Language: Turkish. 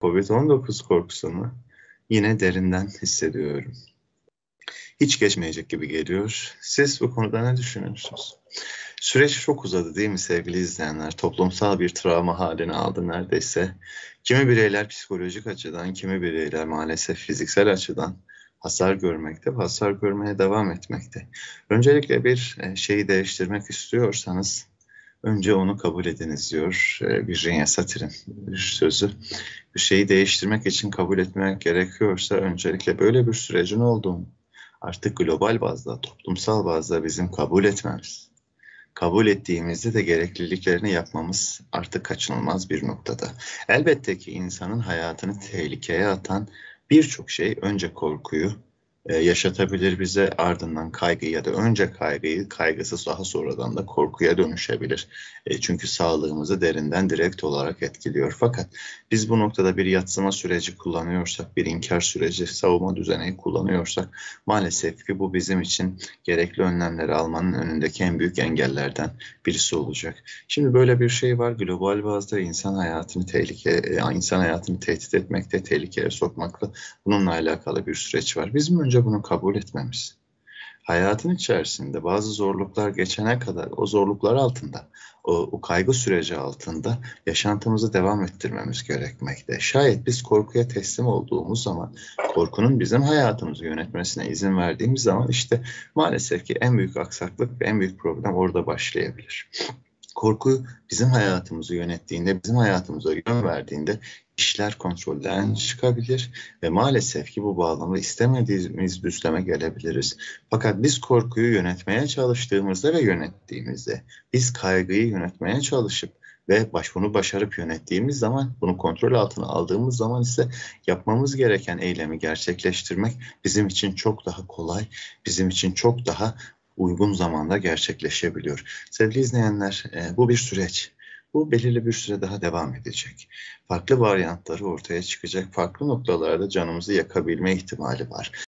Covid-19 korkusunu yine derinden hissediyorum. Hiç geçmeyecek gibi geliyor. Siz bu konuda ne düşünüyorsunuz? Süreç çok uzadı değil mi sevgili izleyenler? Toplumsal bir travma haline aldı neredeyse. Kimi bireyler psikolojik açıdan, kimi bireyler maalesef fiziksel açıdan hasar görmekte ve hasar görmeye devam etmekte. Öncelikle bir şeyi değiştirmek istiyorsanız önce onu kabul ediniz diyor Virginia Satir'in bir sözü. Bir şeyi değiştirmek için kabul etmek gerekiyorsa öncelikle böyle bir sürecin olduğunu artık global bazda, toplumsal bazda bizim kabul etmemiz. Kabul ettiğimizde de gerekliliklerini yapmamız artık kaçınılmaz bir noktada. Elbette ki insanın hayatını tehlikeye atan birçok şey önce korkuyu yaşatabilir bize, ardından kaygı ya da önce kaygıyı, kaygısı daha sonradan da korkuya dönüşebilir. Çünkü sağlığımızı derinden direkt olarak etkiliyor. Fakat biz bu noktada bir yadsıma süreci kullanıyorsak, bir inkar süreci, savunma düzeneği kullanıyorsak maalesef ki bu bizim için gerekli önlemleri almanın önündeki en büyük engellerden birisi olacak. Şimdi böyle bir şey var. Global bazda insan hayatını insan hayatını tehdit etmekte, tehlikeye sokmakla bununla alakalı bir süreç var. Bizim önce bunu kabul etmemiz. Hayatın içerisinde bazı zorluklar geçene kadar o zorluklar altında, o kaygı süreci altında yaşantımızı devam ettirmemiz gerekmekte. Şayet biz korkuya teslim olduğumuz zaman, korkunun bizim hayatımızı yönetmesine izin verdiğimiz zaman işte maalesef ki en büyük aksaklık ve en büyük problem orada başlayabilir. Korku bizim hayatımızı yönettiğinde, bizim hayatımıza yön verdiğinde işler kontrolden çıkabilir ve maalesef ki bu bağlamda istemediğimiz düzleme gelebiliriz. Fakat biz korkuyu yönetmeye çalıştığımızda ve yönettiğimizde, biz kaygıyı yönetmeye çalışıp ve bunu başarıp yönettiğimiz zaman, bunu kontrol altına aldığımız zaman ise yapmamız gereken eylemi gerçekleştirmek bizim için çok daha kolay, bizim için çok daha uygun zamanda gerçekleşebiliyor. Sevgili izleyenler, bu bir süreç. Bu belirli bir süre daha devam edecek. Farklı varyantları ortaya çıkacak, farklı noktalarda canımızı yakabilme ihtimali var.